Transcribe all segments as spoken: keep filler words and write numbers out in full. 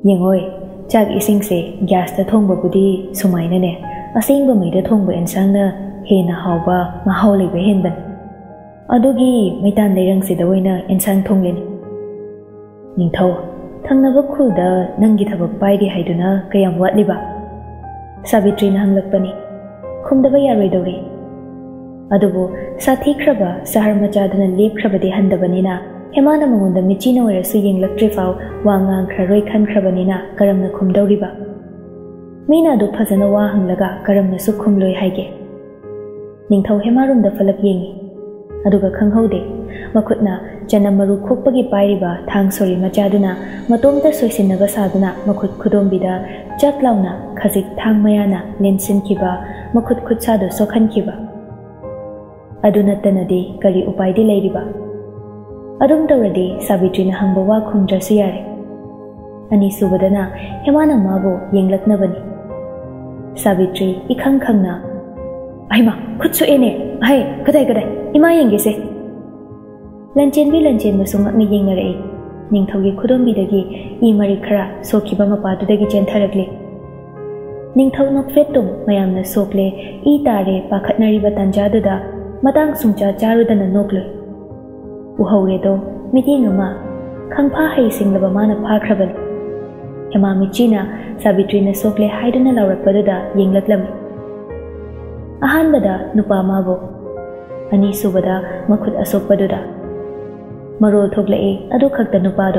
Yengoi, chak ising se gas ta thong budi sumaina ne, asing ba mai da thong ba ensang na he na hawba ma hawli ba hen ban. Adugi maitan leirang si dawaina ensang thong len. Ningthau, thang na bakhu da nangi thabak pai di haiduna kayam watli ba. Savitri na hanglak pani, khum da ba yaroi dawri. Adubu sathi kraba sahar machadana lep krabadi handabanina Hemana mangunda michina warasu yenglaktre fau wangang khraroi khan khrabanina karamna khumdawriba Mina du phajana wa hanglaga karamna su khumloi haige Ningthau hemarum da falak yengi aduga khanghaude makhutna janamaru khokpagi pairiba thang sori machaduna matomta soisinnaga saduna makhut khudombida chaklauna khajik thang mayana lensin kiba makhut khutsadu sokhan kiba aduna tanadi kari upaidi leiriba Adum tawradi Savitri na hangba wa khumdrasu yare Ani subadana Hemana mabu yenglaknabani Savitri ikhang khangna Aima khutsu ene hai kadai kadai ima yenge se Lanchen bi lanchen masu ngakni yengnare Ningthaugi khudombidagi I mari khara sokhiba mapadudagi chentharakle Ningthau nokfetum mayamna sokle I tare pakhatnariba tanjaduda matang sungcha charudana nokloi Uhauredo miting ama khangpha hai singlaba mana phakhrabani Hema michina Savitri na sokle haiduna laurakpaduda yenglaklam Ahanbada nupa mabo Ani subada makhut asokpaduda Marol thoklae adu khakta nupado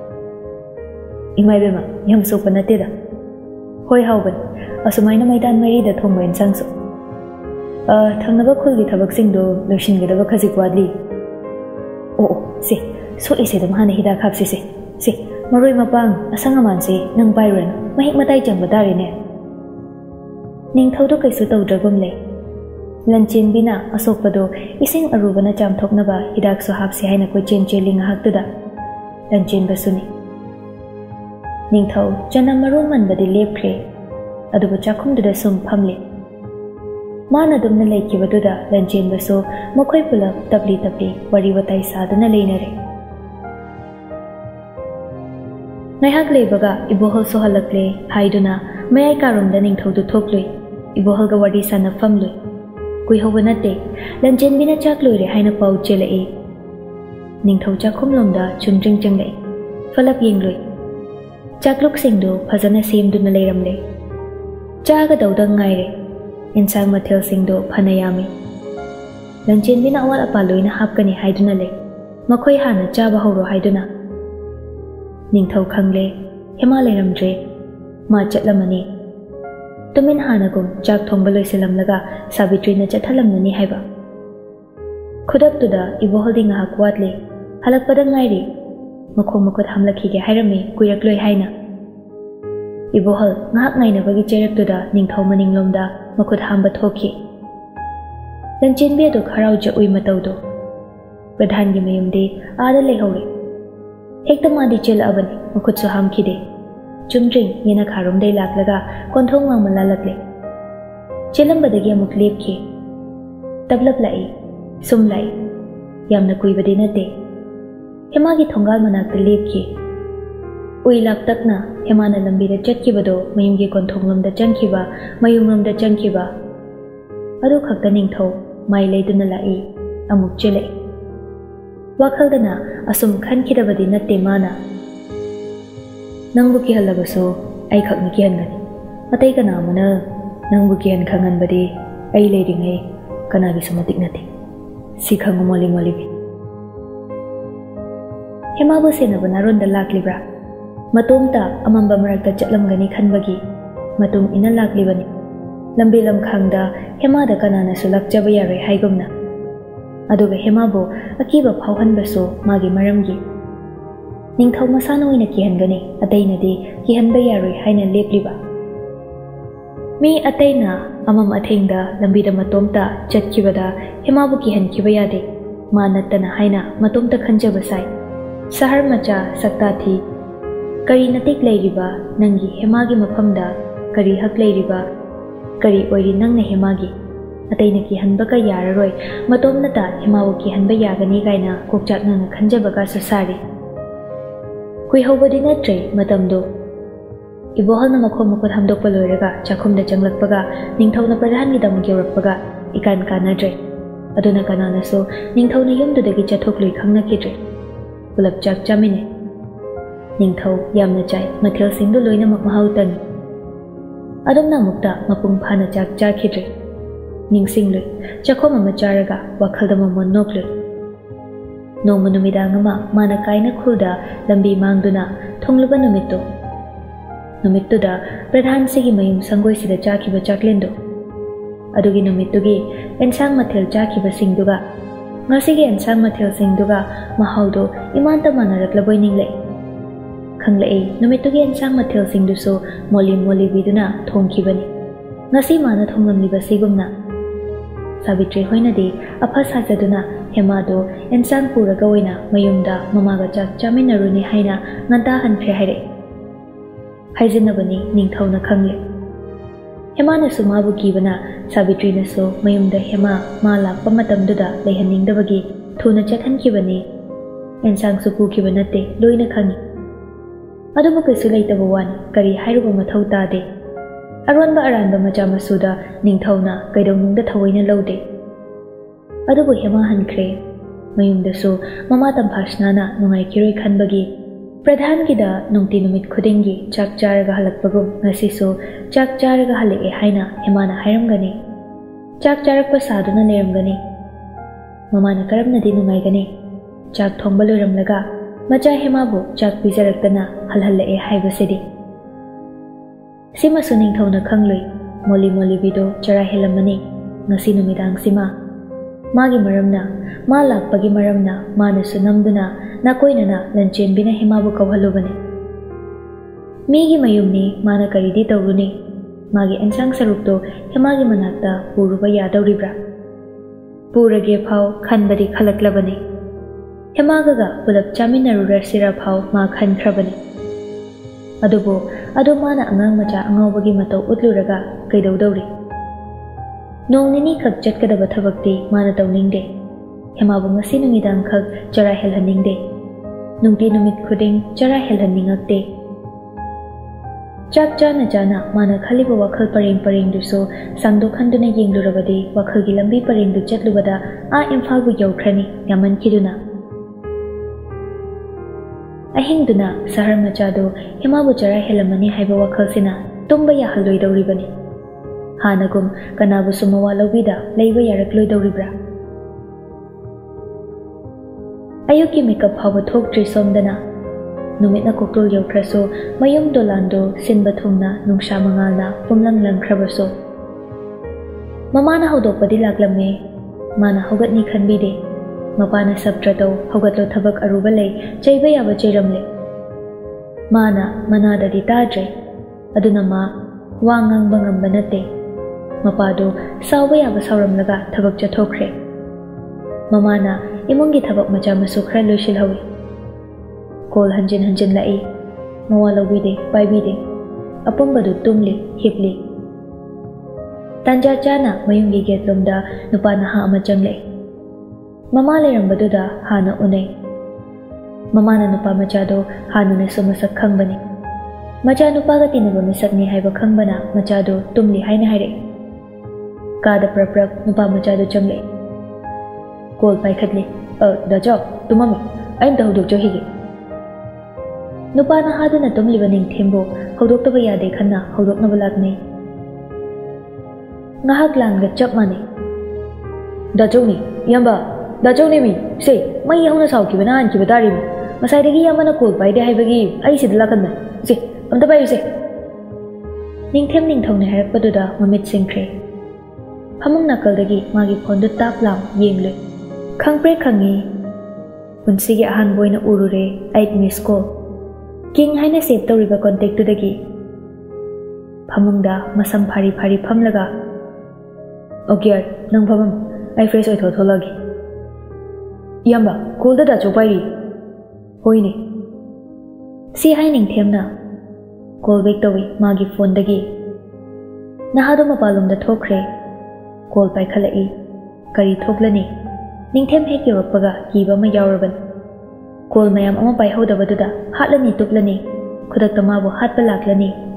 Imai bema yam sokpa nateda Hoi hauban asumaina maidan marida thongba ensangsu Uh, thangnaba khulgi thabak singdo loisingedaba khajik wadli Oh, se, so ise dam hana hida khapsi se. Se, maroi mapang asangaman se nang bayran mahik matai jang badari ne. Ning thaudo kaisu tawdragum le. Lanchin bina asokpado ising arubana chamthoknaba hidak so hapsi haina ko chen cheling haktuda. Lanchin basuni. Ning thau janam marun manbadi lepkre. Adubu chakhumduda sum phamle. Mana dumna laikibaduda Lanchin baso makhoi pulap tabli tabli wari watai sadana leinare Naihak leibaga ibohol sohalakle haiduna mayai karumda ningthaudu thokloi iboholga wari sana famloi kui hobanate Lanchin bina chakloire haina pau chelai ningthau chakhumlomda chungring changlai falap yengloi chakluk singdu phajana semduna leiramle chaga daudang ngaire Insang mathil singdo phanayami Lanchin bina awal apaloina hapkani haiduna le makhoi hana chaba horo haiduna Ningthau khangle Hema leiramdre ma chatlamani Tumin hanagum chak thongba loisilamlaga Savitri na chathalamnani haiba Khudaptuda iboholdi ngahak watle halakpada ngairi makhong makhut hamlakhige hairami kuirakloi haina Ibohol ngahak ngainabagi cheraktuda ningthau maninglomda makhut hamba thoki Lanchin be do kharau ja ui matawdo Pradhan gi mayumde aada lehore Hekta madi chel abani makhut su hamkhide Chumring yena kharum dei laklaga konthong wang malalakle Chelambadagi amuk lepkhe Tablap lai sum lai Yamna kuibade nate Hema gi thongal manakta lepkhe Ui laktakna Hemana lambida chatkibado mayumgi konthonglomda changkhiba mayumromda changkhiba Adu khakta ningthau mai leiduna lai amuk chelai Wakhaldana asum khankhidabadi natte mana Nangbu kihalagaso ai khakna kihangani Atai kana amana nangbu kihan khanganbadi ai leiringai kanagi sumatik nate Sikhangu moli moli bi Hema bu senaba naronda laklibra Matumta amamba marakta chatlamgani khanbagi matum ina laklibani lambi lamkhangda Hema da kanana sulakjaba yaroi haigumna aduga Hema bo akiba phauhanbaso magi maramgi ningthau masana oina kihangani atainadi kihanba yaroi haina lepliba mi ataina amam athengda lambi da matumta chatkibada Hema bo kihankiba yade manatana haina matumta khanjaba sai sahar macha saktathi Kari natik leiriba nangi Hemagi mafamda kari hak leiriba kari oiri nangna Hemagi ataina ki hanbaga yararoi matomnata Hemawu ki hanba yagani gaina kokchak nangna khanjabaga susari kui hobadi natre matamdo Ibohol na makhom makot hamdok paloiraga chakhum da changlakpaga ningthau na pradhan gi dam gyurakpaga ikan kanadre aduna kanana so ningthau na yum dudagi chathoklui khangna kidre pulap chak chamine ningthau yamna chai mathel singdu loina mak mahau tan adum na mukta mapung phana chak cha khidre ningsinglui chakhom ama charaga wakhal da mamon noklui nongma numidang ama mana kaina khulda lambi mangduna thongluba numitto numittuda pradhan sigi mayum sangoi sida chakhiba chaklendo adugi numittugi ensang mathel chakhiba singduga ngasigi ensang mathel singduga mahaudo imanta manaraklaboi ninglei khanglei numittugi ensang mathel singduso moli moli biduna thongkhibani ngasi mana thonglamliba sigumna Savitri hoina di apa sajaduna hemado ensang puraga oina mayumda mamaga chak chaminaruni haina nganta hankhre haire haijinabani ningthauna khangle hemana sumabu kibana Savitri na so mayumda hema ma lakpa matamduda leihaningdabagi thuna chathankibani ensang su pukibanate loina khangi adubu kaisu leitaba wani kari hairuba mathau tade aronba aranba macha masuda ningthauna kaidonungda thawaina laude adubu hema hankre mayumda so mama tamphasnana nungai kiroi khanbagi pradhan gida nungti numit khudingi chak charaga halakpagum ngasi so chak charaga halae haina hemana hairamgani chak charakpa saduna leramgani mamana karamnadi nungai gani chak thongba loiramlaga macha hemabu chak pijaraktana halhalae haibasidi sima suning thona khangloi moli moli bido chara helamani ngasi numidang sima magi maramna ma lakpagi maramna mana sunamduna nakoinana lanchembina hemabu kawhalubani migi mayumni mana karidi tawruni magi ensang sarukto hemagi manakta puruba yadawribra purage phau khanbadi khalaklabani hemagaga pulap chaminarura sira phau ma khankrabani adubo adu mana angang macha angawbagi matau utluraga kaidawdawri nongnini khak chatkadaba thabakti mana tawningde hemabu ngasi numidang khak chara helhaningde nungti numit khuding chara helhaningakte chak chana chana mana khaliba wakhal pareng pareng duso sangdo khanduna yenglurabadi wakhal gi lambi pareng du chatlubada a imphal bu yaukrani yaman kiduna ahingduna sahar machado hemabu chara helamani haiba wakhal sina tumba ya haloi dawribani hanagum kanabu sumawa lobida leiba yarakloi dawribra ayuki makeup hawa thokdri somdana numitna koktol yaukraso mayum dolando sinba thungna nungsha mangalna pumlang langkhrabaso mamana hodokpadi laklamme mana hogatni khanbide mapana sabtrato hogatlo thabak aruba lei chaiba yaba chairamle mana manadadi tadre aduna ma wangang bangam banate mapado sawba yaba sawramlaga thabak chathokre mamana imungi thabak macha masu khra loisilhawi kol hanjin hanjin lai mawalo bide paibide apumbadu tumli hipli tanja chana mayungi getlomda nupana ha ama changle mama lerambaduda hana unai mamana nupa machado hanuna sumasak khangbani macha nupa ga tinaba misakni haiba khangbana machado tumli haina haire kada praprak nupa machado changle kol paikhatli a dajo tumami ain ta hodok johige nupa na haduna tumliba ning thembo hodok taba yade khanna hodok na balakne ngahak lang ga chap mane dajo ni yamba dajo ni mi se mai yauna saw ki bana an ki badari mi masai dagi yamana kol pai de haibagi ai sid lakan na se amta pai se ning them ning thong ne harak paduda mamit singkre phamung nakal dagi magi phone du tap lam yengle khangpre khangi punsigi ahan boina urure eight miss call king haina save tawriba contact tu dagi phamungda masam phari phari phamlaga okay nang phamam ai fresh oi tho tholagi yamba call da da chopai hoine si haining themna call back tawi magi phone dagi nahado mapalum da thokre call pai khalai kari thoklani ningthem hek yorakpaga kiba ma yawraban kol mayam ama pai hodabaduda hatlani tuplani khudak tamabu hatpa laklani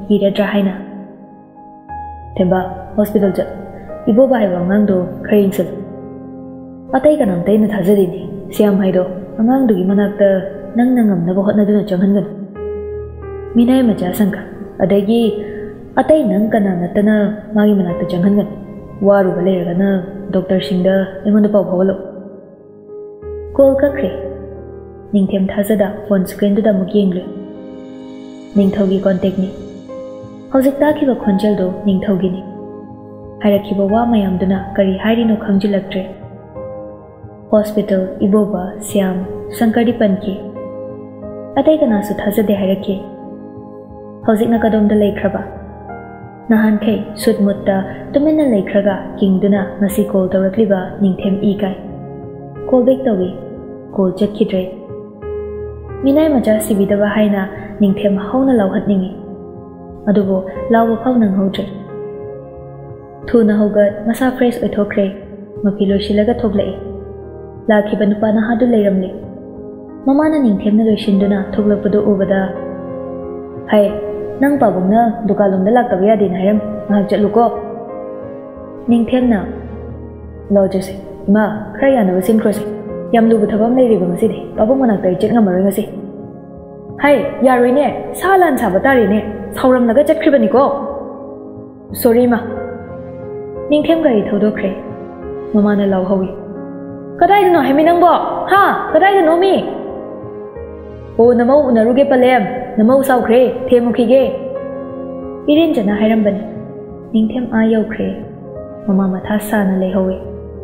ꯀꯤꯔꯗ꯭ꯔꯥ ꯍꯥꯏꯅ ꯊꯦꯝꯕ hospital ꯆꯠ ꯏꯕꯣꯕ ꯍꯥꯏꯕ ꯑꯉꯥꯡꯗꯣ ꯈꯔ ꯌꯦꯡꯁꯤꯜꯂꯨ ꯑꯇꯩ ꯀꯅꯥꯝꯇ ꯑꯩꯅ ꯊꯥꯖꯗꯦꯅꯦ ꯁ꯭ꯌꯥꯝ ꯍꯥꯏꯗꯣ ꯑꯉꯥꯡꯗꯨꯒꯤ ꯃꯅꯥꯛꯇ ꯅꯪꯅ ꯉꯝꯅꯕ ꯍꯣꯠꯅꯗꯨꯅ ꯆꯪꯍꯟꯒꯅꯨ ꯃꯤꯅꯥꯏ ꯃꯆꯥ ꯁꯪꯀ ꯑꯗꯒꯤ ꯑꯇꯩ ꯅꯪ ꯀꯅꯥ ꯅꯠꯇꯅ ꯃꯥꯒꯤ ꯃꯅꯥꯛꯇ ꯆꯪꯍꯟꯒꯅꯨ ꯋꯥꯔꯨꯕ ꯂꯩꯔꯒꯅ ꯗꯣꯛꯇꯔꯁꯤꯡꯗ ꯑꯩꯉꯣꯟꯗ ꯄꯥꯎ ꯐꯥꯎꯍꯜꯂꯨ ꯀꯣꯜ ꯀꯛꯈ꯭ꯔꯦ ꯅꯤꯡꯊꯦꯝ ꯊꯥꯖꯗ ꯐꯣꯟ ꯁ꯭ꯀ꯭ꯔꯤꯟꯗꯨꯗ ꯑꯃꯨꯛ ꯌꯦꯡꯂꯨꯏ ꯅꯤꯡꯊꯧꯒꯤ ꯀꯣꯟꯇꯦꯛꯅꯤ ꯍꯧꯖꯤꯛ ꯇꯥꯈꯤꯕ ꯈꯣꯟꯖꯦꯜꯗꯣ ꯅꯤꯡꯊꯧꯒꯤꯅꯤ ꯍꯥꯏꯔꯛꯈꯤꯕ ꯋꯥ ꯃꯌꯥꯝꯗꯨꯅ ꯀꯔꯤ ꯍꯥꯏꯔꯤꯅꯣ ꯈꯪꯖꯤꯜꯂꯛꯇ꯭ꯔꯦ ꯍꯣꯁꯄꯤꯇꯥꯜ ꯏꯕꯣꯕ ꯁ꯭ꯌꯥꯝ ꯁꯪꯀꯔꯗꯤ ꯄꯟꯈꯤ ꯑꯇꯩ ꯀꯅꯥꯁꯨ ꯊꯥꯖꯗꯦ ꯍꯥꯏꯔꯛꯈꯤ ꯍꯧꯖꯤꯛꯅ ꯀꯗꯣꯝꯗ ꯂꯩꯈ꯭ꯔꯕ ꯅꯍꯥꯟꯈꯩ ꯁꯨꯠ ꯃꯨꯠꯇ ꯇꯨꯃꯤꯟꯅ ꯂꯩꯈ꯭ꯔꯒ ꯀꯤꯡꯗꯨꯅ ꯉꯁꯤ ꯀꯣꯜ ꯇꯧꯔꯛꯂꯤꯕ ꯅꯤꯡꯊꯦꯝ ꯏ ꯀꯥꯏ ꯀꯣꯜ ꯕꯦꯛ ꯇꯧꯏ ꯀꯣꯜ ꯆꯠꯈꯤꯗ꯭ꯔꯦ ꯃꯤꯅꯥꯏ ꯃꯆꯥ ꯁꯤꯕꯤꯗꯕ ꯍꯥꯏꯅ ꯅꯤꯡꯊꯦꯝ ꯍꯧꯅ ꯂꯥꯎꯍꯠꯅꯤꯡꯉꯤ ꯑꯗꯨꯕꯨ ꯂꯥꯎꯕ ꯐꯥꯎ ꯅꯪꯍꯧꯗ꯭ꯔꯦ ꯊꯨꯅ ꯍꯧꯒꯠ ꯃꯁꯥ ꯐ꯭ꯔꯦꯁ ꯑꯣꯏꯊꯣꯛꯈ꯭ꯔꯦ ꯃꯐꯤ ꯂꯣꯏꯁꯤꯜꯂꯒ ꯊꯣꯛꯂꯛꯏ ꯂꯥꯛꯈꯤꯕ ꯅꯨꯄꯥ ꯅꯍꯥꯗꯨ ꯂꯩꯔꯝꯂꯦ ꯃꯃꯥꯅ ꯅꯤꯡꯊꯦꯝꯅ ꯂꯣꯏꯁꯤꯟꯗꯨꯅ ꯊꯣꯛꯂꯛꯄꯗꯨ ꯎꯕꯗ ꯍꯩ ꯅꯪ ꯄꯥꯕꯨꯡꯅ ꯗꯨꯀꯥꯟꯂꯣꯝꯗ ꯂꯥꯛꯇꯕ ꯌꯥꯗꯦꯅ ꯍꯥꯏꯔꯝ ꯉꯥꯏꯍꯥꯛ ꯆꯠꯂꯨꯀꯣ ꯅꯤꯡꯊꯦꯝꯅ ꯂꯣꯖꯁꯦ ꯏꯃꯥ ꯈꯔ ꯌꯥꯅꯕ ꯁꯤꯟꯈ꯭ꯔꯣꯁꯦ ꯌꯥꯝ ꯂꯨꯕ ꯊꯕꯛ ꯑꯃ ꯂꯩꯔꯤꯕ ꯉꯁꯤꯗꯤ ꯄꯥꯕꯨꯡ ꯃꯅꯥꯛꯇ ꯑꯩ ꯆꯠ ꯉꯝꯃꯔꯣꯏ ꯉꯁꯤ ꯍꯩ ꯌꯥꯔꯣꯏꯅꯦ ꯁꯥ ꯂꯥꯟ ꯁꯥꯕ ꯇꯥꯔꯦꯅꯦ ꯁꯥꯎꯔꯝꯂꯒ ꯆꯠꯈ꯭ꯔꯤꯕꯅꯤꯀꯣ ꯁꯣꯔꯤ ꯏꯃꯥ ꯅꯤꯡꯊꯦꯝ ꯒꯥꯔꯤ ꯊꯧꯗꯣꯛꯈ꯭ꯔꯦ ꯃꯃꯥꯅ ꯂꯥꯎꯍꯧꯏ ꯀꯗꯥꯏꯗꯅꯣ ꯍꯥꯏꯃꯤ ꯅꯪꯕꯣ ꯍꯥ ꯀꯗꯥꯏꯗꯅꯣ ꯃꯤ ꯑꯣ ꯅꯃꯧ ꯎꯅꯔꯨꯒꯦ ꯄꯂꯦꯝ ꯅꯃꯧ ꯁꯥꯎꯈ꯭ꯔꯦ ꯊꯦꯝꯃꯨꯈꯤꯒꯦ ꯏꯔꯦꯟꯖꯅ ꯍꯥꯏꯔꯝꯕꯅꯤ ꯅꯤꯡꯊꯦꯝ ꯑꯥ ꯌꯧꯈ꯭ꯔꯦ ꯃꯃꯥ ꯃꯊꯥ ꯁꯥꯅ ꯂꯩꯍꯧꯏ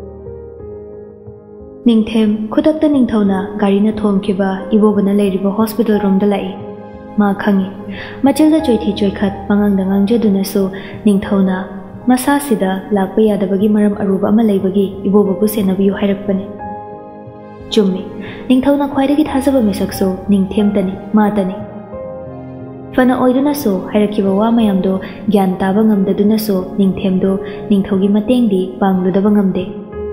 ꯅꯤꯡꯊꯦꯝ ꯈꯨꯗꯛꯇ ꯅꯤꯡꯊꯧꯅ ꯒꯥꯔꯤꯅ ꯊꯣꯝꯈꯤꯕ ꯏꯕꯣꯕꯅ ꯂꯩꯔꯤꯕ ꯍꯣꯁꯄꯤꯇꯥꯜ ꯔꯣꯝꯗ ꯂꯥꯛꯏ ꯃꯥ ꯈꯪꯏ ꯃꯆꯜꯗ ꯆꯣꯏꯊꯤ ꯆꯣꯏꯈꯠ ꯄꯉꯥꯡꯗ ꯉꯥꯡꯖꯗꯨꯅꯁꯨ ꯅꯤꯡꯊꯧꯅ ꯃꯁꯥꯁꯤꯗ ꯂꯥꯛꯄ ꯌꯥꯗꯕꯒꯤ ꯃꯔꯝ ꯑꯔꯨꯕ ꯑꯃ ꯂꯩꯕꯒꯤ ꯏꯕꯣꯕꯕꯨ ꯁꯦꯟꯅꯕꯤꯌꯨ ꯍꯥꯏꯔꯛꯄꯅꯤ ꯆꯨꯝꯃꯤ ꯅꯤꯡꯊꯧꯅ ꯈ꯭ꯋꯥꯏꯗꯒꯤ ꯊꯥꯖꯕ ꯃꯤꯁꯛꯁꯨ ꯅꯤꯡꯊꯦꯝꯇꯅꯤ ꯃꯥꯇꯅꯤ ꯐꯅ ꯑꯣꯏꯗꯨꯅꯁꯨ ꯍꯥꯏꯔꯛꯈꯤꯕ ꯋꯥ ꯃꯌꯥꯝꯗꯣ ꯒ꯭ꯌꯥꯟ ꯇꯥꯕ ꯉꯝꯗꯗꯨꯅꯁꯨ ꯅꯤꯡꯊꯦꯝꯗꯨ ꯅꯤꯡꯊꯧꯒꯤ ꯃꯇꯦꯡꯗꯤ ꯄꯥꯡꯂꯨꯗꯕ ꯉꯝꯗꯦ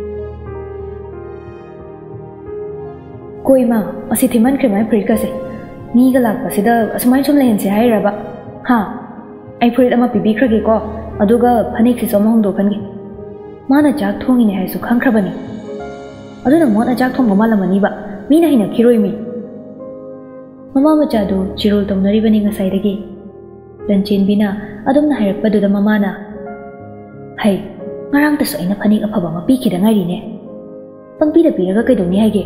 ꯀꯣꯏꯃ ꯑꯁꯤ ꯊꯤꯃꯟꯈ꯭ꯔꯦ ꯃꯥꯏ ꯐꯨꯔꯤꯠꯀꯁꯦ ꯃꯤꯒ ꯂꯥꯛꯄꯁꯤꯗ ꯑꯁꯨꯃꯥꯏꯅ ꯁꯨꯝ ꯂꯩꯍꯟꯁꯦ ꯍꯥꯏꯔꯕ ꯍꯥ ꯑꯩ ꯐꯨꯔꯤꯠ ꯑꯃ ꯄꯤꯕꯤꯈ꯭ꯔꯒꯦꯀꯣ ꯑꯗꯨꯒ ꯐꯅꯦꯛꯁꯤꯁꯨ ꯑꯃ ꯍꯣꯡꯗꯣꯛꯍꯟꯒꯦ ꯃꯥꯅ ꯆꯥꯛ ꯊꯣꯡꯉꯤꯅꯦ ꯍꯥꯏꯔꯁꯨ ꯈꯪꯈ꯭ꯔꯕꯅꯤ ꯑꯗꯨꯅ ꯃꯣꯠꯅ ꯆꯥꯛ ꯊꯣꯡꯕ ꯃꯥꯜꯂꯝꯃꯅꯤꯕ ꯃꯤꯅ ꯍꯩꯅꯈꯤꯔꯣꯏ ꯃꯤ ꯃꯃꯥ ꯃꯆꯥꯗꯨ ꯆꯤꯔꯣꯜ ꯇꯧꯅꯔꯤꯕꯅꯤ ꯉꯁꯥꯏꯗꯒꯤ ꯂꯟꯆꯦꯟꯕꯤꯅ ꯑꯗꯨꯝꯅ ꯍꯥꯏꯔꯛꯄꯗꯨꯗ ꯃꯃꯥꯅ ꯍꯩ ꯉꯔꯥꯡꯇꯁꯨ ꯑꯩꯅ ꯐꯅꯦꯛ ꯑꯐꯕ ꯑꯃ ꯄꯤꯈꯤꯗ ꯉꯥꯏꯔꯤꯅꯦ ꯄꯪꯄꯤꯗ ꯄꯤꯔꯒ ꯀꯩꯗꯧꯅꯤ ꯍꯥꯏꯒꯦ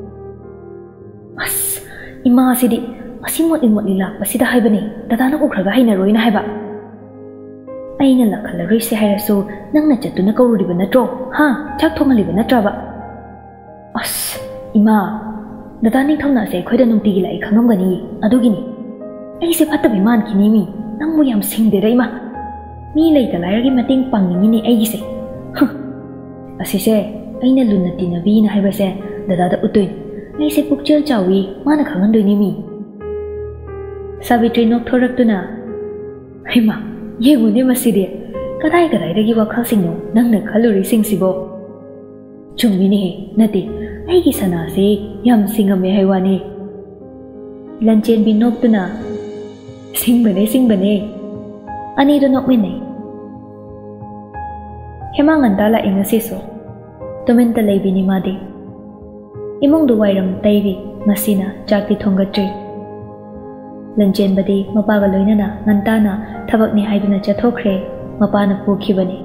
ꯑꯁ ꯏꯃꯥꯁꯤꯗꯤ ꯑꯁꯤ ꯃꯣꯠꯂꯤ ꯃꯣꯠꯂꯤ ꯂꯥꯛꯄꯁꯤꯗ ꯍꯥꯏꯕꯅꯤ ꯗꯗꯥꯅ ꯎꯈ꯭ꯔꯒ ꯍꯩꯅꯔꯣꯏꯅ ꯍꯥꯏꯕ ꯑꯩꯅ ꯂꯥꯛꯍꯜꯂꯔꯣꯏꯁꯦ ꯍꯥꯏꯔꯁꯨ ꯅꯪꯅ ꯆꯠꯇꯨꯅ ꯀꯧꯔꯨꯔꯤꯕ ꯅꯠꯇ꯭ꯔꯣ ꯍꯥ ꯆꯥꯛ ꯊꯣꯡꯍꯜꯂꯤꯕ ꯅꯠꯇ꯭ꯔꯕ ꯑꯁ ꯏꯃꯥ ꯗꯗꯥ ꯅꯤꯡꯊꯧꯅꯁꯦ ꯑꯩꯈꯣꯏꯗ ꯅꯨꯡꯇꯤꯒꯤ ꯂꯥꯛꯏ ꯈꯪꯉꯝꯒꯅꯤ ꯑꯗꯨꯒꯤꯅꯤ ꯑꯩꯁꯦ ꯐꯠꯇꯕꯤ ꯃꯥꯟꯈꯤꯅꯤ ꯃꯤ ꯅꯪꯕꯨ ꯌꯥꯝ ꯁꯤꯡꯗꯦꯗ ꯏꯃꯥ ꯃꯤ ꯂꯩꯇ ꯂꯥꯏꯔꯒꯤ ꯃꯇꯦꯡ ꯄꯥꯡꯅꯤꯡꯉꯤꯅꯦ ꯑꯩꯒꯤꯁꯦ ꯑꯁꯤꯁꯦ ꯑꯩꯅ ꯂꯨꯅ ꯇꯤꯟꯅꯕꯤꯅ ꯍꯥꯏꯕꯁꯦ ꯗꯗꯥꯗ ꯎꯠꯇꯣꯏꯅꯤ ꯑꯩꯁꯦ ꯄꯨꯛꯆꯦꯜ ꯆꯥꯎꯏ ꯃꯥꯅ ꯈꯪꯍꯟꯗꯣꯏꯅꯤ ꯃꯤ ꯁꯥꯕꯤꯇ꯭ꯔꯤ ꯅꯣꯛꯊꯣꯔꯛꯇꯨꯅ ꯍꯩꯃꯥ ꯌꯦꯡꯉꯨꯅꯦ ꯃꯁꯤꯗꯤ ꯀꯗꯥꯏ ꯀꯗꯥꯏꯗꯒꯤ ꯋꯥꯈꯜꯁꯤꯡꯅꯣ ꯅꯪꯅ ꯈꯜꯂꯨꯔꯤꯁꯤꯡꯁꯤꯕꯣ ꯆꯨꯝꯃꯤꯅꯦꯍꯦ ꯅꯠꯇꯦ ꯑꯩꯒꯤ ꯁꯅꯥꯁꯦ ꯌꯥꯝ ꯁꯤꯡꯉꯝꯃꯦ ꯍꯥꯏ ꯋꯥꯅꯤ ꯂꯟꯆꯦꯟꯕꯤ ꯅꯣꯛꯇꯨꯅ ꯁꯤꯡꯕꯅꯦ ꯁꯤꯡꯕꯅꯦ ꯑꯅꯤꯗꯨ ꯅꯣꯛꯃꯤꯟꯅꯩ ꯍꯦꯃꯥ ꯉꯟꯇꯥ ꯂꯥꯛꯏ ꯉꯁꯤꯁꯨ ꯇꯨꯃꯤꯟꯇ ꯂꯩꯕꯤꯅꯤ ꯃꯥꯗꯤ ꯏꯃꯨꯡꯗꯨ ꯋꯥꯏꯔꯝ ꯇꯩꯔꯤ ꯉꯁꯤꯅ ꯆꯥꯛꯇꯤ ꯊꯣꯡꯒꯠꯇ꯭ꯔꯤ ꯂꯟꯆꯦꯟꯕꯗꯤ ꯃꯄꯥꯒ ꯂꯣꯏꯅꯅ ꯉꯟꯇꯥꯅ ꯊꯕꯛꯅꯤ ꯍꯥꯏꯗꯨꯅ ꯆꯠꯊꯣꯛꯈ꯭ꯔꯦ ꯃꯄꯥꯅ ꯄꯨꯈꯤꯕꯅꯤ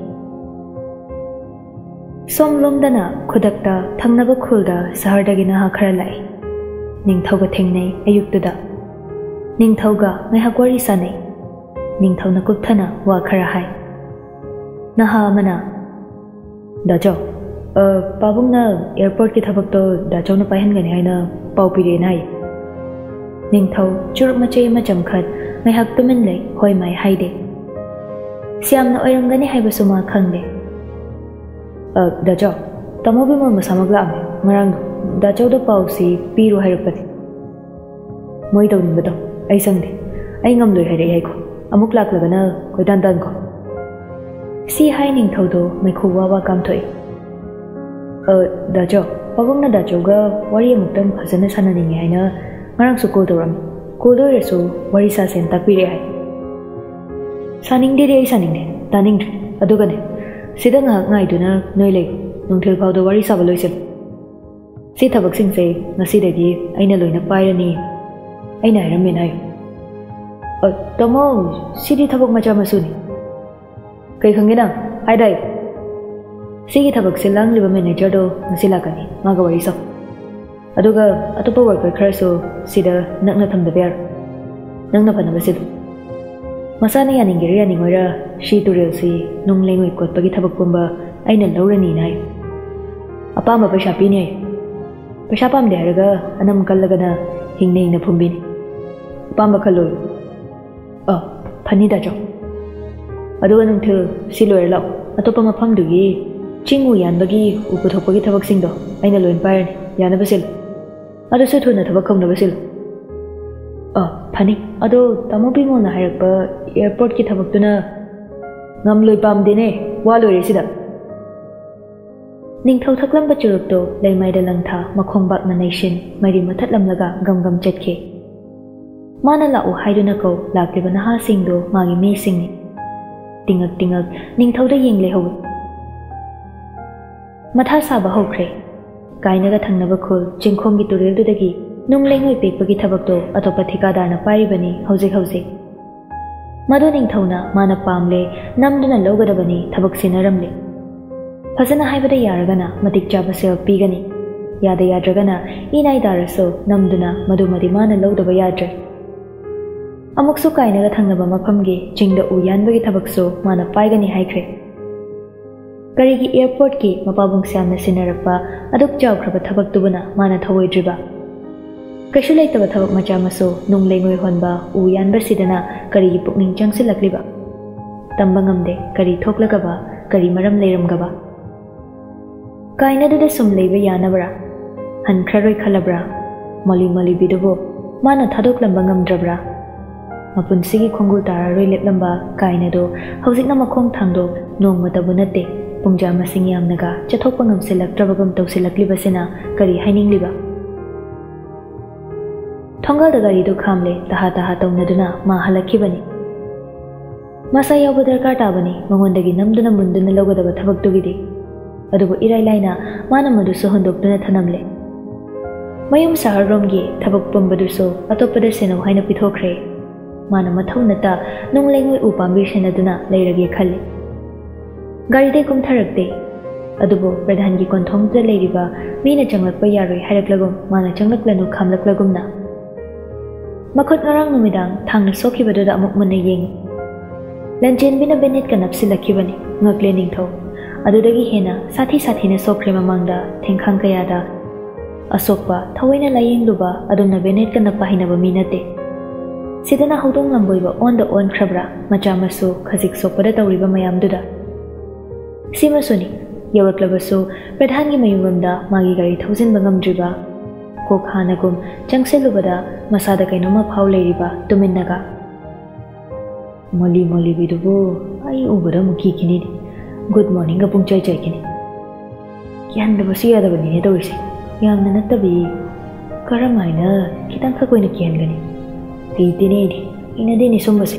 ꯁꯣꯝꯂꯣꯝꯗꯅ ꯈꯨꯗꯛꯇ ꯊꯪꯅꯕ ꯈꯨꯜꯗ ꯁꯍꯔꯗꯒꯤ ꯅꯍꯥ ꯈꯔ ꯂꯥꯛꯏ ꯅꯤꯡꯊꯧꯒ ꯊꯦꯡꯅꯩ ꯑꯌꯨꯛꯇꯨꯗ ꯅꯤꯡꯊꯧꯒ ꯉꯥꯏꯍꯥꯛ ꯋꯥꯔꯤ ꯁꯥꯟꯅꯩ ꯅꯤꯡꯊꯧꯅ ꯀꯨꯞꯊꯅ ꯋꯥ ꯈꯔ ꯍꯥꯏ ꯅꯍꯥ ꯑꯃꯅ ꯗꯥꯆꯧ ꯄꯥꯕꯨꯡꯅ ꯑꯦꯌꯔꯄꯣꯔꯠꯀꯤ ꯊꯕꯛꯇꯣ ꯗꯥꯆꯧꯅ ꯄꯥꯏꯍꯟꯒꯅꯤ ꯍꯥꯏꯅ ꯄꯥꯎ ꯄꯤꯔꯛꯑꯦꯅ ꯍꯥꯏ ꯅꯤꯡꯊꯧ ꯆꯨꯔꯨꯞ ꯃꯆꯩ ꯑꯃ ꯆꯝꯈꯠ ꯉꯥꯏꯍꯥꯛ ꯇꯨꯃꯤꯟ ꯂꯩ ꯍꯣꯏ ꯃꯥꯏ ꯍꯥꯏꯗꯦ ꯁ꯭ꯌꯥꯝꯅ ꯑꯣꯏꯔꯝꯒꯅꯤ ꯍꯥꯏꯕꯁꯨ ꯃꯥ ꯈꯪꯗꯦ ꯗꯥꯆꯧ ꯇꯥꯃꯣ ꯕꯤꯃꯣꯜ ꯃꯁꯥꯃꯛ ꯂꯥꯛꯑꯝꯃꯦ ꯉꯔꯥꯡꯗꯣ ꯗꯥꯆꯧꯗ ꯄꯥꯎꯁꯤ ꯄꯤꯔꯣ ꯍꯥꯏꯔꯛꯄꯅꯤ ꯃꯣꯏ ꯇꯧꯅꯤꯡꯕꯗꯣ ꯑꯩ ꯁꯪꯗꯦ ꯑꯩ ꯉꯝꯂꯣꯏ ꯍꯥꯏꯔꯛꯏ ꯍꯥꯏꯈꯣ ꯑꯃꯨꯛ ꯂꯥꯛꯂꯒꯅ ꯀꯣꯏꯇꯥꯟ ꯇꯥꯟꯈꯣ ꯁꯤ ꯍꯥꯏ ꯅꯤꯡꯊꯧꯗꯣ ꯃꯩꯈꯨ ꯋꯥ ꯋꯥ ꯀꯥꯝꯊꯣꯛꯏ ꯗꯥꯆꯧ ꯄꯥꯕꯨꯡꯅ ꯗꯥꯆꯧꯒ ꯋꯥꯔꯤ ꯑꯃꯨꯛꯇꯪ ꯐꯖꯅ ꯁꯥꯟꯅꯅꯤꯡꯉꯦ ꯍꯥꯏꯅ ꯉꯔꯥꯡꯁꯨ ꯀꯣꯜ ꯇꯧꯔꯝꯃꯤ ꯀꯣꯜꯗ ꯑꯣꯏꯔꯁꯨ ꯋꯥꯔꯤ ꯁꯥꯁꯦꯅ ꯇꯥꯛꯄꯤꯔꯛꯑꯦ ꯍꯥꯏ सानिंगदेदि अई सानिंगदे तानिंग्रे अदुगने सिदा ngahak ngaiduna noi lei nungthil phau do wari saba loisil si thabak sing se ngasi dagi aina loina pairani aina haram menai a tomo sidi thabak macha masuni kai khangena hai dai sigi thabak silang liba manager do ngasi lakani maga wari sab aduga atopa worker khara so sida nakna thamda ber nangna phana basil masana ya ningiri ya ningoira shi turel si nung lengoi kot pagi thabak pumba aina laurani nai apa ma paisa pini paisa pam de haraga anam kallaga na hingne na phumbini apa ma khalo a phani da jo aduga nung thu siloi law atopa ma pham dugi chingu yan bagi uputhok pagi thabak sing do aina loin pair yana basil adu se thuna thabak khong na basil a phani ado tamo bimo na harak pa airport ki thabak tuna ngam loi pam dine wa loi resida ningthau thaklam ba churuk to leimai da langtha makhong bak na nation mari mathatlam laga gam gam chatke mana la u haiduna ko lakliba na ha sing do magi me sing ni tingak tingak ningthau da yeng le ho matha sa ba hokre kaina ga thangna ba khol jingkhom gi turel du dagi nung lengoi pekpagi thabak to atopa thikadar na paribani hojik hojik madu ningthauna mana pamle namduna logadabani thabak sinaramle phasana haibada yaragana matik chaba sel pigani yada yadragana inai daraso namduna madu madi mana lodaba yadre amuksu kaina ga thangnaba maphamgi jingda u yanbagi thabakso mana paigani haikre karigi airport ki mapabung samna sinarapa aduk chawkhraba thabak tubuna mana thawoidriba Kaishu laitaba thabak macha maso nung lengoi honba u yanba sidana kari pukning changsilakliba tamba ngamde kari thoklagaba kari maram leiramgaba kaina duda sum leiba yanabra han khraroi khalabra mali mali bidubo mana thadoklamba ngamdrabra mapunsigi khongul tararoi leplamba kaina do hojikna makhong thangdo nongmata bunate pungja masing yamnaga chathokpa ngamsilaktrabagam tawsilakliba sina kari hainingliba Thongal da gari do khamle taha taha tawnaduna ma halakibani masa yabu darkar tabani mangondagi namduna munduna logadaba thabak tugidi adubu irai laina mana madu so hondokduna thanamle mayum sahar romgi thabak pumbadu so atopada seno haina pithokre mana mathaunata nunglengoi upambir senaduna leirage khalle gari de kum tharakte adubu pradhan gi konthong da leiriba mina changlakpa yaroi haraklagum mana changlaklanu khamlaklagumna Makot ngarang numidang thangna sokibadu da amuk munna yeng lanjen bina benet ka napsilakibani ngakle ningtho adudagi hena sathi sathi na sokre mamangda thengkhang kaya da asokpa thawaina layeng luba aduna benet ka napahina ba minate sidana hodong lamboiba on the on khrabra macha masu khajik sokpada tawriba mayam duda sima suni yawaklabasu pradhan gi mayumramda magi gari thousand bangamdriba Kok hanagum changselubada masada kainoma phau leiriba tuminnaga moli moli bidubu ai ubara muki kini good morning ga pungchai chai kini kyan da basi yada bani ne dawisi yamna nattabi karamaina kitang kha koina kyan gani ti tine di ina de ni sombasi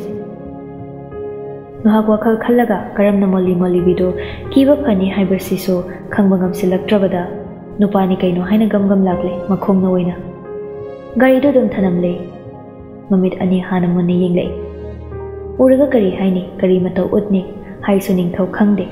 nuhak wakhal khallaga karamna moli moli bidu kiba phani haibasi so khangbangam silaktrabada Nupani kaino haina gam gam lakle makhong na waina gari do dum thanamle mamit ani hana munni yengle uraga kari haini kari matau utni hai suning thau khangde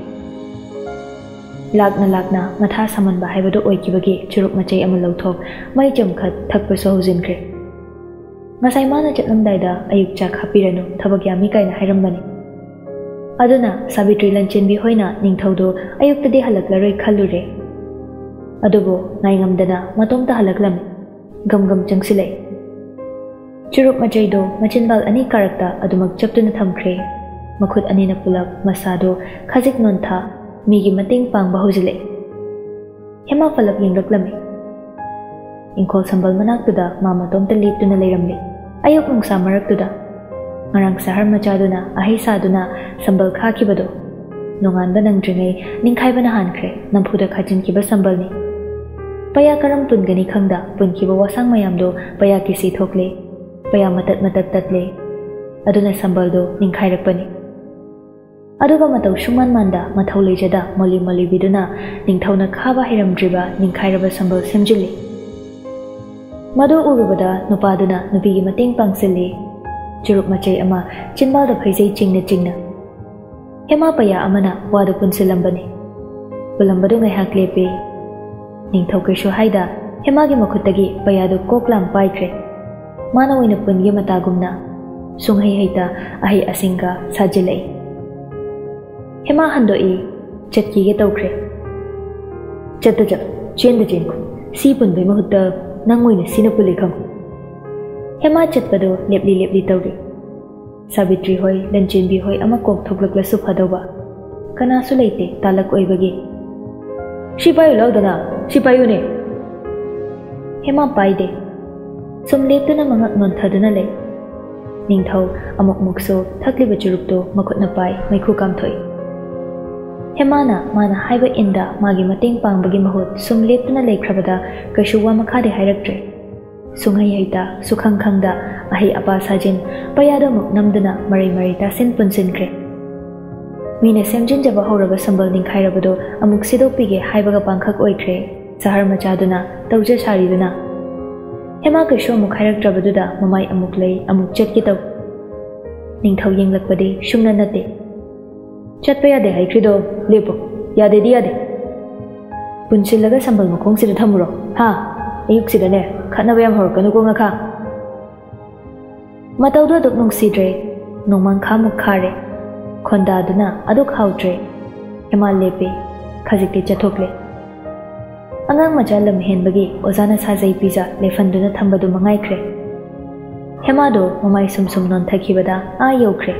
lakna lakna matha saman ba haibado oikibage churuk machai ama lauthok mai jamkhat thakpa so hujin kre ngasai mana chatlamdai da ayuk cha khapiranu thabak yami kaina hairambani aduna sabitri lanchenbi hoina ningthaudo ayuk tade halaklaroi khallure adubo ngaingamdana matomta halaklam gam gam changsilai churuk machai do machinbal ani karakta adumak chaptuna thamkre makhut ani na pulak masado khajik nontha migi mating pangba hojile hema falak yinglaklame ingkol sambal manaktuda mama tomta liptuna leiramle ayok nungsa maraktuda ngarang sahar machaduna ahi saduna sambal khakibado nongan ba nangdringai ningkhaiba na hankre namphuda khajin kiba sambalni paya karam pungani khangda punkiba wasang mayamdo paya kisi thokle paya matat matat tatle aduna sambaldo ningkhairakpani अदुगा मतौ सुमान मानदा मथौ लेजदा मोली मोली बिदुना निंथौना खाबा हिरमद्रिबा निंखाइरबा संबल सेमजिल्ली मदु उरुबदा नुपादुना नुपीगी मतेंग पांगसिल्ली चुरुप मचै अमा चिनबादा फैजै चिंगना चिंगना हेमा पया अमना वादु पुनसिलंबनी पुलंबदु ngaihak lepe निंथौ कैसु हाइदा हेमागी मखुतगी पयादु कोकलाम पाइख्रे माना ओइना पुनगी मतागुमना सुंगहै हैता अहि असिंगा साजिलै हेमा हंदोई चटकीगे तौख्रे चत चत चेंद चेंखु सी पुनबै महुत्ता नंग ओइना सिना पुले खंग हेमा चतपदो लेपली लेपली तौरी सावित्री होय लंचेनबी होय अमा कोक थोकलकलसु फदौबा कनासु लेते तालक ओइबगी सिपायु लौदना सिपायुने हेमा पाइदे सुम लेपतुना मंगक नोंथदुना ले निंथौ अमुक मुकसो थकलिबा चुरुपतो मखुतना पाइ मैखु कामथोई हेमाना माना हाइबा इंदा मागी मतेंग पांगबगी महुत सुम लेपतुना लेख्रबदा कैसु वा मखादे हाइरक्ट्रे सुंगै हैता सुखंग खंगदा अहि अपा साजिन पयादो मुक नमदुना मरै मरै तासिन पुनसिनख्रे मीने सेमजिन जबा हौरबा संबल निंखाइरबदो अमुक सिदोपिगे हाइबगा पांखक ओइख्रे सहर मचादुना तौजे सारिदुना हेमा कैसु अमुक हाइरक्ट्रबदुदा ममाई अमुक लै अमुक चटके तौ निंथौ येंगलकपदे सुमना नते चटपा यादे हाइख्रिदो लेपो यादेदि यादे पुनसिलगा संबल मखोंगसिदा थमुरो हा अयुक्सिदने खतनबा याम हौरकनुको ngakha मतौदो दुक नुंगसिद्रे नोंमांखा मुक खारे खोंदादुना अदुक हाउद्रे हेमा लेपे खजिकते चथोकले अंगांग मचा लम हेनबगी ओजाना साजै पिजा लेफंदुना थंबदु मंगाइख्रे हेमादो ममाई सुम सुम नोंथखिबदा आ यौख्रे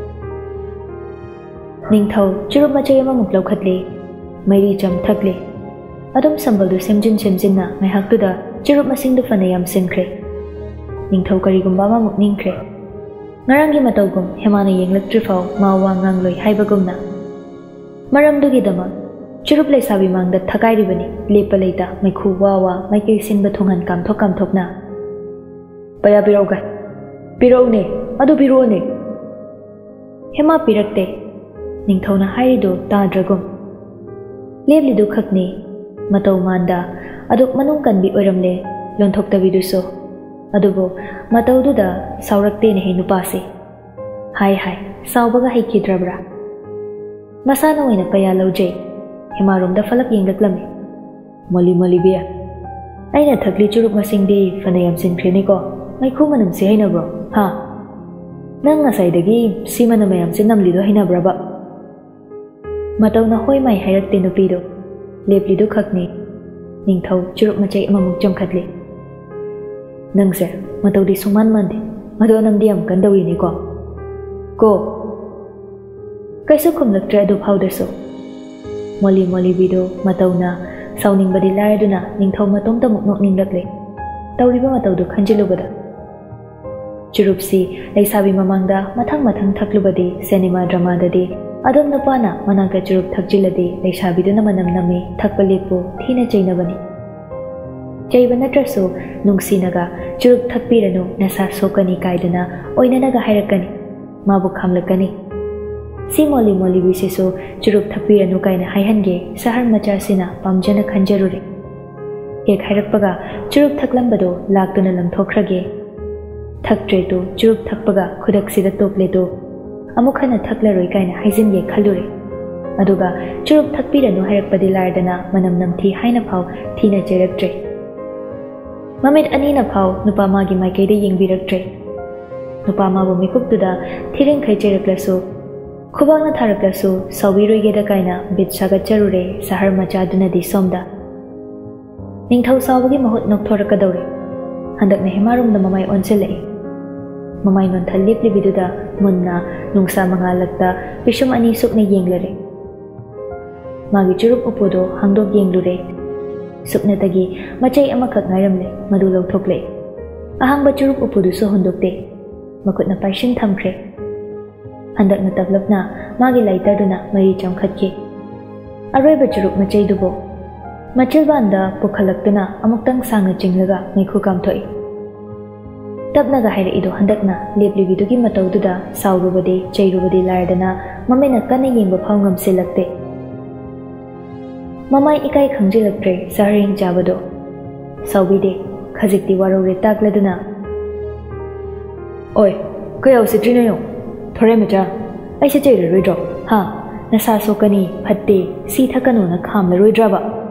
निंथौ चुरुप मचै अमा मुक लौखतले मैरी चम थकले अदुम संबलदु सेमजिन सेमजिनना मैहाक्तुदा चुरुप मसिंगदु फना याम सिनख्रे निंथौ करिगुम्बा अमा मुक निंख्रे ngaranggi matawgum hemana yenglaktrifaw mawa ngangloi haibagumna maramdugidama churup leisabi mangda thakairibani lepa leita maikhu wawa maikei sinba thongan kamthok kamthokna paya biroga birone adu birone hema pirakte ningthona hairido tadragum leblidu khakni mataw manda aduk manung kanbi oiramle lonthoktabiduso अदुबो मतौदुदा सावरक्ते ने नुपासे हाय हाय सावबगा हैखिद्रब्रा मसाना ओइना पया लौजे हेमारोमदा फलक येंगलक्लमे मोली मोली बिया अइना थकली चुरुप मसिंगदी फनयाम सिनख्रेनेको मैखु मनम से हैनब्रो हा नंग ngasaiदगी सिमना मयाम से नमलिदो हैनब्राबा मतौना होय माय हैरक्ते नुपीदो लेपलिदो खकने निंथौ चुरुप मचै अममुक जमखतले नंगसे मतौदी सुमान मानदे मदो नमदी यम कंदौइनेको को कैसु खुमलक्ट्रे अदु फाउदसो मोली मोली बिदो मतौना साउनिंगबदी लायदुना निंथौ मतोंता मुक नोकनिंगलक्ले तौरिबा मतौदु खंजिलुबदा चुरुपसी लैसाबी ममांगदा मथंग मथंग थकलुबदी सिनेमा ड्रामाददी अदम नुपाना मनांका चुरुप थकजिलदी लैसाबीदुना मनम नमे थकपलेपो थीना चैनबनी चैबा नत्रसो नुंगसिनगा चुरुप थकपीरनु नसा सोकनी कायदना ओइननगा हायरकनी माबु खामलकनी सी मोली मोली बिसेसो चुरुप थकपीरनु कायना हायहनगे सहर मचासिना पामजना खंजरुरे एक हायरकपगा चुरुप थकलंबदो लाक्तुना लंथोख्रगे थकट्रेतो चुरुप थकपगा खुदकसिदा तोपलेतो अमुखना थकलरोय कायना हायजिनगे खलुरे अदुगा चुरुप थकपीरनु हायरकपदि लायदना मनम नमथि हायना फाव थीना चेरक्ट्रे ममित अनीना फाव नुपा मागी माइकैदे येंबिरक्ट्रे नुपा माबु मिकुपतुदा थिरेंखै चेरक्लसु खुबांगना थारक्लसु साविरोयगेदा कायना बित सागतचरुरे सहर मचादुनदि सोमदा निंथौ सावगी महुत नोकथोरकदौरे हंदकना हेमारुमदा ममाई ओनसिलै ममाई नोंथल लेपलिबिदुदा मुन्ना नुंगसा मंगालक्ता पिशुम अनि सुकना येंगलरे मागी चुरुप उपुदो हांगदोक येंगलुरे सुकनतगी मचै अमखक नायरमले मदु लौथोकले अहांबा चुरुप उपुदुसो हुंदोकते मखुतना पाइसिन थमख्रे हंदकना तबलपना मागी लाइटरदुना मरी चमखतके अरोइबा चुरुप मचैदुबो मचिलबांदा पुखलक्तुना अमुक्तंग सांग चिंगलगा मैखु कामथोई तबनगा हायरइदो हंदकना लेपलिबिदुगी मतौदुदा सावरुबदे चैरुबदे लायदना ꯃꯃꯩꯅ ꯀꯟꯅ ꯌꯦꯡꯕ ꯐꯥꯎ ꯉꯝꯁꯤꯜꯂꯛꯇꯦ꯫ ꯃꯃꯥꯏ ꯏꯀꯥꯏ ꯈꯪꯖꯤꯜꯂꯛꯇ꯭ꯔꯦ ꯆꯥꯛꯔꯦꯡ ꯆꯥꯕꯗꯣ꯫ ꯁꯥꯎꯕꯤꯗꯦ, ꯈꯖꯤꯛꯇꯤ ꯋꯥꯔꯧꯔꯦ ꯇꯥꯛꯂꯗꯨꯅ, "ꯑꯣꯏ, ꯀꯌꯥ ꯎꯁꯤꯠꯇ꯭ꯔꯤꯅꯣ? ꯊꯣꯔꯦ ꯃꯆꯥ, ꯑꯩꯁꯦ ꯆꯩꯔꯔꯣꯏꯗ꯭ꯔꯣ? ꯍꯥ, ꯅꯁꯥ ꯁꯣꯛꯀꯅꯤ, ꯐꯠꯇꯦ, ꯁꯤ ꯊꯛꯀꯅꯣꯅ ꯈꯥꯝꯂꯔꯣꯏꯗ꯭ꯔꯕ?"